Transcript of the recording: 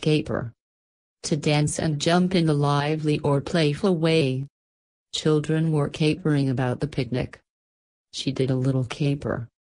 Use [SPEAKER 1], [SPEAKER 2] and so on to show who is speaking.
[SPEAKER 1] Caper. To dance and jump in a lively or playful way. Children were capering about the picnic. She did a little caper.